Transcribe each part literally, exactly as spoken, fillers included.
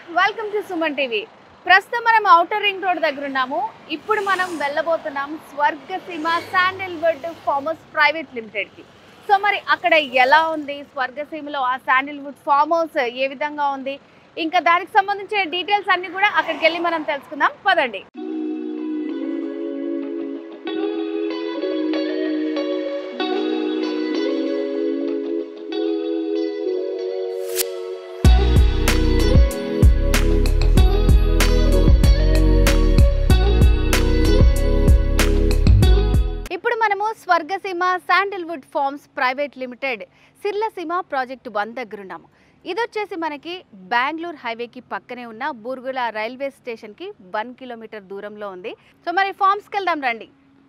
Welcome to Suman TV. ప్రస్తుతం మనం outer ring road దగ్గర ఉన్నాము. ఇప్పుడు మనం వెళ్ళబోతున్నాం Swargaseema sandalwood farm house private లిమిటెడ్కి. సో మరి అక్కడ ఎలా ఉంది, స్వర్గసీమలో ఆ శాండిల్వుడ్ ఫార్మ్ హౌస్ ఏ విధంగా ఉంది, ఇంకా దానికి సంబంధించిన డీటెయిల్స్ అన్నీ కూడా అక్కడికి వెళ్ళి మనం తెలుసుకుందాం. పదండి. Swargaseema sandalwood farms private limited సిర్లసీమ ప్రాజెక్టు వన్ దగ్గర ఉన్నాము. ఇది వచ్చేసి మనకి బెంగళూరు హైవేకి పక్కనే ఉన్న బూర్గుల రైల్వే స్టేషన్కి వన్ కిలోమీటర్ దూరంలో ఉంది. సో మరి ఫార్మ్స్కి వెళ్దాం రండి.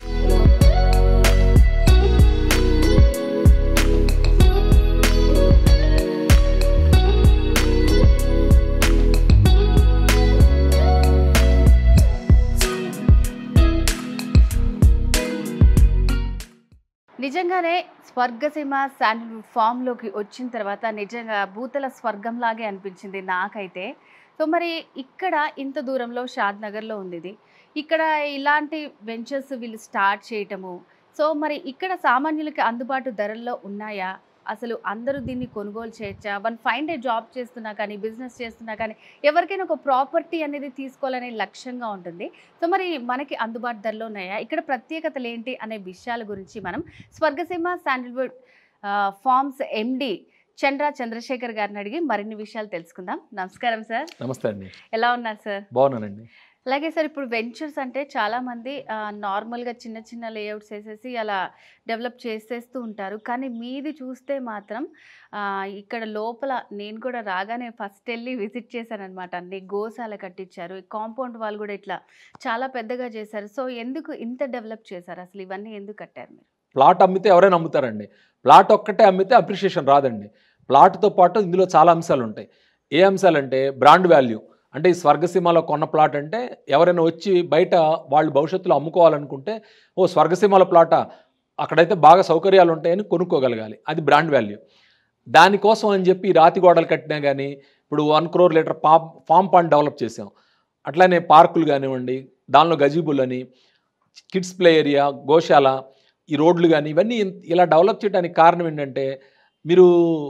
నిజంగానే స్వర్గసీమ శాండిల్వుడ్ ఫామ్లోకి వచ్చిన తర్వాత నిజంగా భూతల స్వర్గంలాగే అనిపించింది నాకైతే. సో మరి ఇక్కడ ఇంత దూరంలో షాద్నగర్లో ఉంది ఇది. ఇక్కడ ఇలాంటి వెంచర్స్ వీళ్ళు స్టార్ట్ చేయటము, సో మరి ఇక్కడ సామాన్యులకి అందుబాటు ధరల్లో ఉన్నాయా, అసలు అందరూ దీన్ని కొనుగోలు చేయొచ్చా, వన్ ఫైన్ డే జాబ్ చేస్తున్నా కానీ బిజినెస్ చేస్తున్నా కానీ ఎవరికైనా ఒక ప్రాపర్టీ అనేది తీసుకోవాలనే లక్ష్యంగా ఉంటుంది. సో మరి మనకి అందుబాటు ధరలో ఉన్నాయా, ఇక్కడ ప్రత్యేకతలు ఏంటి అనే విషయాల గురించి మనం Swargaseema sandalwood farms MD Chandra Chandrashekar గారిని అడిగి మరిన్ని విషయాలు తెలుసుకుందాం. నమస్కారం సార్. నమస్తే అండి. ఎలా ఉన్నారు సార్? బాగున్నానండి. అలాగే సార్, ఇప్పుడు వెంచర్స్ అంటే చాలామంది నార్మల్గా చిన్న చిన్న లేఅవుట్స్ వేసేసి అలా డెవలప్ చేసేస్తూ ఉంటారు, కానీ మీది చూస్తే మాత్రం ఇక్కడ లోపల నేను కూడా రాగానే ఫస్ట్ వెళ్ళి విజిట్ చేశాను అనమాట. అన్ని గోశాల కట్టించారు, కాంపౌండ్ వాళ్ళు కూడా ఇట్లా చాలా పెద్దగా చేశారు. సో ఎందుకు ఇంత డెవలప్ చేశారు, అసలు ఇవన్నీ ఎందుకు కట్టారు మీరు? ప్లాట్ అమ్మితే ఎవరైనా అమ్ముతారండి, ప్లాట్ ఒక్కటే అమ్మితే అప్రిషియేషన్ రాదండి. ప్లాట్తో పాటు ఇందులో చాలా అంశాలు ఉంటాయి. ఏ అంశాలంటే బ్రాండ్ వాల్యూ. అంటే ఈ స్వర్గసీమలో కొన్న ప్లాట్ అంటే ఎవరైనా వచ్చి బయట వాళ్ళు భవిష్యత్తులో అమ్ముకోవాలనుకుంటే ఓ స్వర్గసీమలో ప్లాటా, అక్కడైతే బాగా సౌకర్యాలు ఉంటాయని కొనుక్కోగలగాలి, అది బ్రాండ్ వాల్యూ. దానికోసం అని చెప్పి రాతి గోడలు కట్టినా కానీ ఇప్పుడు వన్ క్రోర్ లీటర్ పా ఫామ్ పాండ్ డెవలప్ చేసాం. అట్లానే పార్కులు కానివ్వండి, దానిలో గజీబుల్ అని, కిడ్స్ ప్లే ఏరియా, గోశాల, ఈ రోడ్లు కానీ ఇవన్నీ ఇలా డెవలప్ చేయడానికి కారణం ఏంటంటే మీరు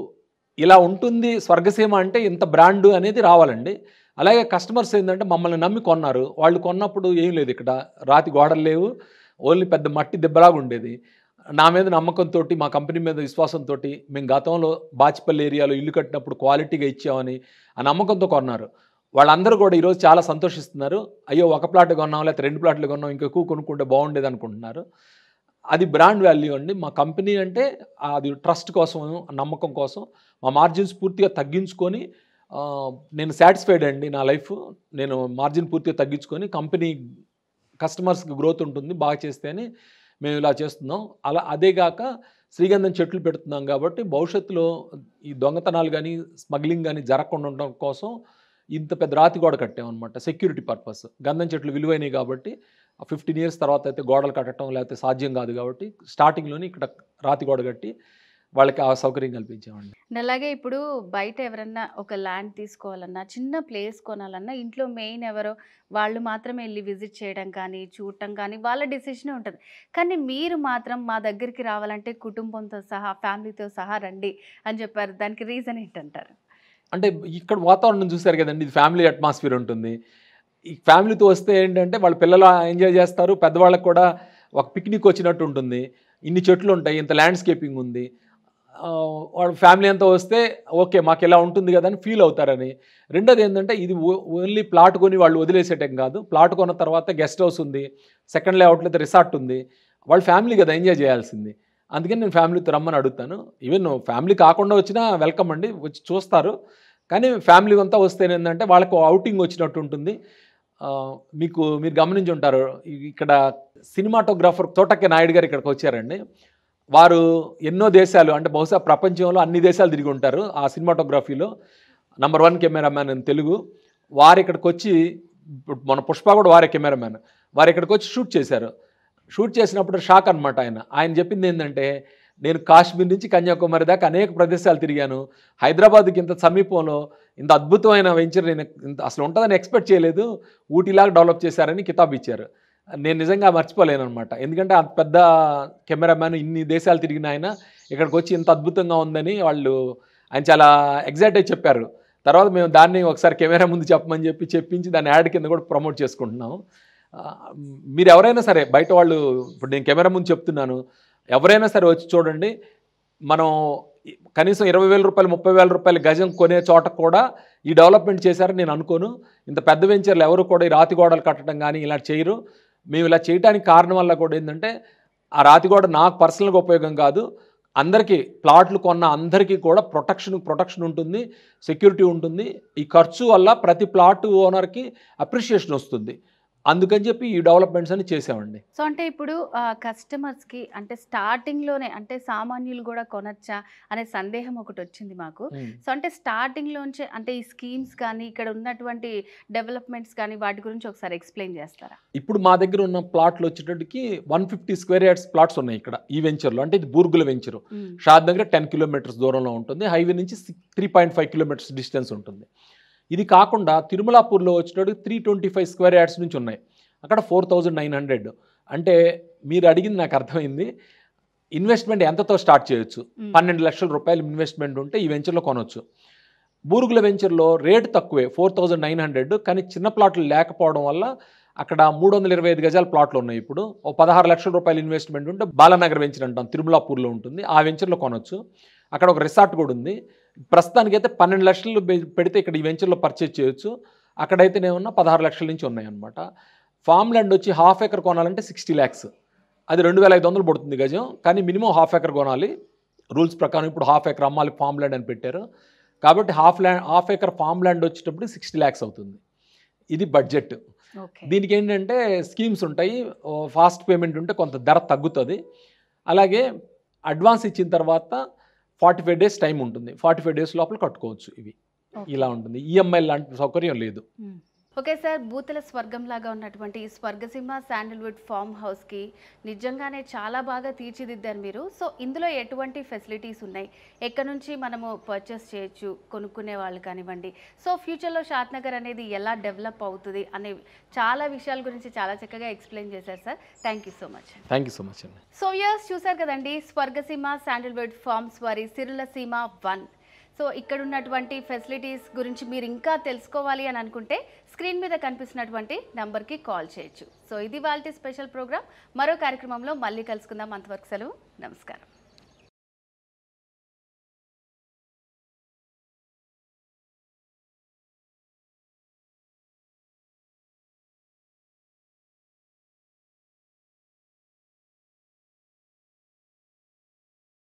ఇలా ఉంటుంది స్వర్గసీమ అంటే ఇంత బ్రాండ్ అనేది రావాలండి. అలాగే కస్టమర్స్ ఏంటంటే మమ్మల్ని నమ్మి కొన్నారు, వాళ్ళు కొన్నప్పుడు ఏం లేదు, ఇక్కడ రాతి గోడలు లేవు, ఓన్లీ పెద్ద మట్టి దెబ్బలాగా ఉండేది. నా మీద నమ్మకంతో, మా కంపెనీ మీద విశ్వాసంతో మేము గతంలో బాచిపల్లి ఏరియాలో ఇల్లు కట్టినప్పుడు క్వాలిటీగా ఇచ్చామని ఆ నమ్మకంతో కొన్నారు. వాళ్ళందరూ కూడా ఈరోజు చాలా సంతోషిస్తున్నారు. అయ్యో ఒక ప్లాట్ కొన్నాం లేకపోతే రెండు ప్లాట్లు కొన్నాం, ఇంకా ఎక్కువ కొనుక్కుంటే బాగుండేది అనుకుంటున్నారు. అది బ్రాండ్ వాల్యూ అండి. మా కంపెనీ అంటే అది ట్రస్ట్ కోసం, నమ్మకం కోసం మా మార్జిన్స్ పూర్తిగా తగ్గించుకొని, నేను సాటిస్ఫైడ్ అండి నా లైఫ్. నేను మార్జిన్ పూర్తిగా తగ్గించుకొని కంపెనీ కస్టమర్స్కి గ్రోత్ ఉంటుంది బాగా చేస్తే అని మేము ఇలా చేస్తున్నాం. అలా అదేగాక శ్రీగంధం చెట్లు పెడుతున్నాం కాబట్టి భవిష్యత్తులో ఈ దొంగతనాలు కానీ స్మగ్లింగ్ కానీ జరగకుండా ఉండడం కోసం ఇంత పెద్ద రాతి గోడ కట్టామన్నమాట. Security purpose. గంధం చెట్లు విలువైనవి కాబట్టి ఫిఫ్టీన్ ఇయర్స్ తర్వాత అయితే గోడలు కట్టడం లేకపోతే సాధ్యం కాదు కాబట్టి స్టార్టింగ్లోనే ఇక్కడ రాతి గోడ కట్టి వాళ్ళకి ఆ సౌకర్యం కల్పించామండి. అలాగే ఇప్పుడు బయట ఎవరన్నా ఒక ల్యాండ్ తీసుకోవాలన్నా, చిన్న ప్లేస్ కొనాలన్నా ఇంట్లో మెయిన్ ఎవరో వాళ్ళు మాత్రమే వెళ్ళి విజిట్ చేయడం కానీ చూడటం కానీ వాళ్ళ డెసిషనే ఉంటుంది. కానీ మీరు మాత్రం మా దగ్గరికి రావాలంటే కుటుంబంతో సహా ఫ్యామిలీతో సహా రండి అని చెప్పారు. దానికి రీజన్ ఏంటంటారు? అంటే ఇక్కడ వాతావరణం చూసారు కదండి, ఇది ఫ్యామిలీ అట్మాస్ఫియర్ ఉంటుంది. ఈ ఫ్యామిలీతో వస్తే ఏంటంటే వాళ్ళ పిల్లలు ఎంజాయ్ చేస్తారు, పెద్దవాళ్ళకి కూడా ఒక పిక్నిక్ వచ్చినట్టు ఉంటుంది. ఇన్ని చెట్లు ఉంటాయి, ఇంత ల్యాండ్స్కేపింగ్ ఉంది, వాళ్ళ ఫ్యామిలీ అంతా వస్తే ఓకే మాకు ఇలా ఉంటుంది కదా అని ఫీల్ అవుతారని. రెండోది ఏంటంటే ఇది ఓన్లీ ప్లాట్ కొని వాళ్ళు వదిలేసేటం కాదు. ప్లాట్ కొన్న తర్వాత గెస్ట్ హౌస్ ఉంది, సెకండ్ లేఅవుట్లో అయితే రిసార్ట్ ఉంది, వాళ్ళ ఫ్యామిలీ కదా ఎంజాయ్ చేయాల్సింది. అందుకని నేను ఫ్యామిలీతో రమ్మని అడుగుతాను. ఈవెన్ ఫ్యామిలీ కాకుండా వచ్చినా వెల్కమ్ అండి, వచ్చి చూస్తారు. కానీ ఫ్యామిలీ అంతా వస్తే ఏంటంటే వాళ్ళకు అవుటింగ్ వచ్చినట్టు ఉంటుంది. మీకు మీరు గమనించి ఉంటారు, ఇక్కడ సినిమాటోగ్రాఫర్ తోటకే నాయుడు గారు ఇక్కడికి వచ్చారండి. వారు ఎన్నో దేశాలు అంటే బహుశా ప్రపంచంలో అన్ని దేశాలు తిరిగి ఉంటారు. ఆ సినిమాటోగ్రఫీలో నంబర్ వన్ కెమెరామ్యాన్ అని తెలుగు. వారు ఇక్కడికి వచ్చి, మన పుష్ప కూడా వారే కెమెరామ్యాన్, వారు ఇక్కడికి వచ్చి షూట్ చేశారు. షూట్ చేసినప్పుడు షాక్ అనమాట. ఆయన ఆయన చెప్పింది ఏంటంటే నేను కాశ్మీర్ నుంచి కన్యాకుమారి దాకా అనేక ప్రదేశాలు తిరిగాను. హైదరాబాద్కి ఇంత సమీపంలో ఇంత అద్భుతమైన వెంచర్ నేను ఇంత అసలు ఉంటుందని ఎక్స్పెక్ట్ చేయలేదు. ఊటీలాగా డెవలప్ చేశారని కితాబ్ ఇచ్చారు. నేను నిజంగా మర్చిపోలేనమాట. ఎందుకంటే అంత పెద్ద కెమెరామ్యాన్ ఇన్ని దేశాలు తిరిగిన ఆయన ఇక్కడికి వచ్చి ఇంత అద్భుతంగా ఉందని వాళ్ళు ఆయన చాలా ఎగ్జైట్ అయి చెప్పారు. తర్వాత మేము దాన్ని ఒకసారి కెమెరా ముందు చెప్పమని చెప్పి చెప్పించి దాన్ని యాడ్ కింద కూడా ప్రమోట్ చేసుకుంటున్నాం. మీరు ఎవరైనా సరే బయట వాళ్ళు ఇప్పుడు నేను కెమెరా ముందు చెప్తున్నాను, ఎవరైనా సరే వచ్చి చూడండి. మనం కనీసం ఇరవై వేల రూపాయలు ముప్పై వేల రూపాయలు గజం కొనే చోట కూడా ఈ డెవలప్మెంట్ చేశారని నేను అనుకోను. ఇంత పెద్ద వెంచర్లు ఎవరు కూడా ఈ రాతి గోడలు కట్టడం కానీ ఇలా చేయరు. మేము ఇలా చేయడానికి కారణం వల్ల కూడా ఏంటంటే ఆ రాతి గోడ నాకు పర్సనల్గా ఉపయోగం కాదు, అందరికీ ప్లాట్లు కొన్న అందరికీ కూడా ప్రొటెక్షన్ ప్రొటెక్షన్ ఉంటుంది, సెక్యూరిటీ ఉంటుంది. ఈ ఖర్చు వల్ల ప్రతి ప్లాట్ ఓనర్కి అప్రిషియేషన్ వస్తుంది. అందుకని చెప్పి ఈ డెవలప్మెంట్స్ అని చేసామండి. సో అంటే ఇప్పుడు కస్టమర్స్కి అంటే స్టార్టింగ్లోనే అంటే సామాన్యులు కూడా కొనచ్చా అనే సందేహం ఒకటి వచ్చింది మాకు. సో అంటే స్టార్టింగ్లోంచే అంటే ఈ స్కీమ్స్ కానీ ఇక్కడ ఉన్నటువంటి డెవలప్మెంట్స్ కానీ వాటి గురించి ఒకసారి ఎక్స్ప్లెయిన్ చేస్తారా? ఇప్పుడు మా దగ్గర ఉన్న ప్లాట్లు వచ్చేటట్టుకి one fifty square yards plots ఉన్నాయి ఇక్కడ ఈ వెంచర్లో. అంటే ఇది బూర్గుల వెంచరు. షాద్ దగ్గర టెన్ కిలోమీటర్స్ దూరంలో ఉంటుంది. హైవే నుంచి three point five kilometres distance ఉంటుంది. ఇది కాకుండా తిరుమలాపూర్లో వచ్చేటప్పుడు three twenty five square yards నుంచి ఉన్నాయి. అక్కడ ఫోర్ థౌజండ్ నైన్ హండ్రెడ్. అంటే మీరు అడిగింది నాకు అర్థమైంది. ఇన్వెస్ట్మెంట్ ఎంతతో స్టార్ట్ చేయొచ్చు? పన్నెండు లక్షల రూపాయలు ఇన్వెస్ట్మెంట్ ఉంటే ఈ వెంచర్లో కొనవచ్చు. బూరుగుల వెంచర్లో రేటు తక్కువే, ఫోర్ థౌజండ్ నైన్ హండ్రెడ్. కానీ చిన్న ప్లాట్లు లేకపోవడం వల్ల అక్కడ మూడు వందల ఇరవై ఐదు గజాల ప్లాట్లు ఉన్నాయి. ఇప్పుడు ఓ పదహారు లక్షల రూపాయలు ఇన్వెస్ట్మెంట్ ఉంటే బాలానగర్ వెంచర్ అంటాం, తిరుమలాపూర్లో ఉంటుంది. ఆ వెంచర్లో కొనవచ్చు. అక్కడ ఒక రిసార్ట్ కూడా ఉంది. ప్రస్తుతానికైతే పన్నెండు లక్షలు పెడితే ఇక్కడ ఈ వెంచర్లో పర్చేజ్ చేయొచ్చు. అక్కడైతేనేమన్నా పదహారు లక్షల నుంచి ఉన్నాయన్నమాట. ఫామ్ ల్యాండ్ వచ్చి హాఫ్ ఎకర్ కొనాలంటే సిక్స్టీ ల్యాక్స్, అది రెండు వేల ఐదు వందలు పడుతుంది గజం. కానీ మినిమం హాఫ్ ఎకర్ కొనాలి రూల్స్ ప్రకారం. ఇప్పుడు హాఫ్ ఎకర్ అమ్మాలి ఫామ్ ల్యాండ్ అని పెట్టారు కాబట్టి half land half acre farm land వచ్చేటప్పుడు సిక్స్టీ ల్యాక్స్ అవుతుంది. ఇది బడ్జెట్. దీనికి ఏంటంటే స్కీమ్స్ ఉంటాయి. ఫాస్ట్ పేమెంట్ ఉంటే కొంత ధర తగ్గుతుంది. అలాగే అడ్వాన్స్ ఇచ్చిన తర్వాత ఫార్టీ ఫైవ్ డేస్ టైం ఉంటుంది. ఫార్టీ ఫైవ్ డేస్ లోపల కట్టుకోవచ్చు. ఇవి ఇలా ఉంటుంది. ఈఎంఐ లాంటి సౌకర్యం లేదు. ఓకే సార్, భూతల స్వర్గం లాగా ఉన్నటువంటి ఈ స్వర్గసీమ శాండల్వుడ్ ఫామ్ హౌస్కి నిజంగానే చాలా బాగా తీర్చిదిద్దారు మీరు. సో ఇందులో ఎటువంటి ఫెసిలిటీస్ ఉన్నాయి, ఎక్కడి నుంచి మనము పర్చేస్ చేయొచ్చు కొనుక్కునే వాళ్ళు కానివ్వండి, సో ఫ్యూచర్లో షాద్నగర్ అనేది ఎలా డెవలప్ అవుతుంది అనే చాలా విషయాల గురించి చాలా చక్కగా ఎక్స్ప్లెయిన్ చేశారు sir. Thank you so much. Thank you so much అండి. సో యస్ చూసారు కదండి, స్వర్గసీమ శాండల్వుడ్ ఫార్మ్స్ వారి సిరుల సీమ వన్. సో ఇక్కడ ఉన్నటువంటి ఫెసిలిటీస్ గురించి మీరు ఇంకా తెలుసుకోవాలి అని అనుకుంటే స్క్రీన్ మీద కనిపిస్తున్నటువంటి నెంబర్కి కాల్ చేయొచ్చు. సో ఇది వాళ్ళ స్పెషల్ ప్రోగ్రామ్. మరో కార్యక్రమంలో మళ్ళీ కలుసుకుందాం. అంతవరకు సెలవు, నమస్కారం.